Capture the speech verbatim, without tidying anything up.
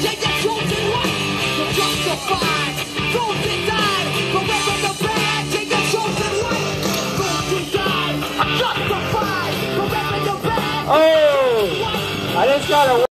Yeah, you're chosen one. You're justified. Those that die, forever the bad. Yeah, you're chosen one. Those that die, justified. Forever the bad. Oh, I just got a